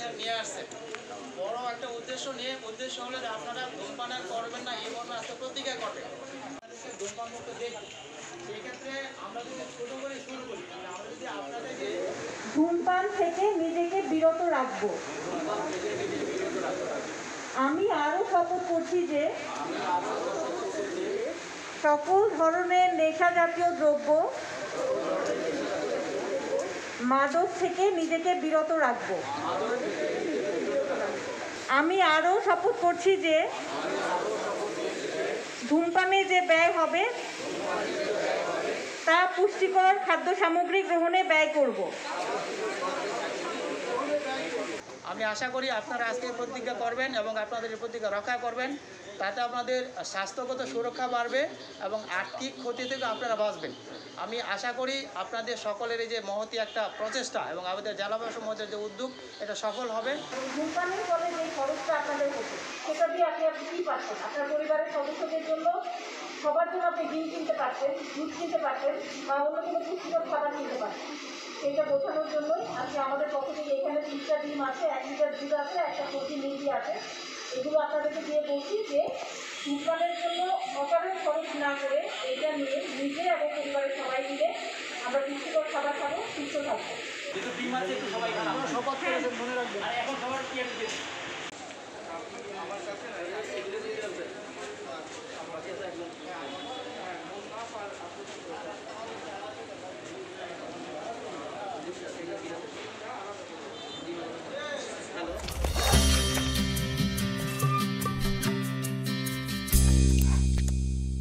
নিয়ে আসছেন বড় একটা উদ্দেশ্য হলো যে আপনারা ধূমপান আর করবেন না এই মর্মে আজকে প্রতিজ্ঞা করবেন ধূমপান মুক্ত দেখব। সেক্ষেত্রে আমরা যদি ছোট করে শুরু করি আমরা যদি আপনাদেরকে ধূমপান থেকে নিজেকে বিরত রাখব। আমি আরও শপথ করছি যে সকল ধরনের নেশা জাতীয় দ্রব্য মাদক থেকে নিজেকে বিরত রাখব। আমি আরও শপথ করছি যে ধূমপানে যে ব্যয় হবে তা পুষ্টিকর খাদ্য সামগ্রী গ্রহণে ব্যয় করব। আমি আশা করি আপনারা আজকে প্রতিজ্ঞা করবেন এবং আপনাদের এই প্রতিজ্ঞা রক্ষা করবেন, তাতে আপনাদের স্বাস্থ্যগত সুরক্ষা বাড়বে এবং আর্থিক ক্ষতি থেকে আপনারা বাঁচবেন। আমি আশা করি আপনাদের সকলের এই যে মহতি একটা প্রচেষ্টা এবং আমাদের জেলাবাসীর মধ্যে যে উদ্যোগ এটা সফল হবে। ধূমপানের ফলে যে খরচটা আপনাদের হতো সেটা দিয়ে আপনি কী পাচ্ছেন? আপনার পরিবারের সদস্যদের জন্য সবার জন্য আপনি ডিম কিনতে পারছেন, দুধ কিনতে পারছেন বা অন্য কোনো পুষ্টিকর খাবার কিনতে পারছেন। সেইটা বোঝানোর জন্যই আজকে আমাদের পক্ষ থেকে এখানে 3টা ডিম আছে, 1 লিটার দুধ আছে, একটা সবজি মুরগি আছে। এগুলো আপনাদেরকে দিয়ে বলছি যে ধূমপানের জন্য অকারণ খরচ না করে এটা নিয়ে নিজে এবং পরিবারের সবাই মিলে আমরা পুষ্টিকর খাবার খাবো, সুস্থ থাকবো। যেহেতু ডিম আছে একটু সবাই খান, আপনারা শপথ করেছেন মনে রাখবেন। আর এখন সবার কি আছে আমার কাছে না এগুলো দিয়ে আছে বাকি আছে একদম হ্যাঁ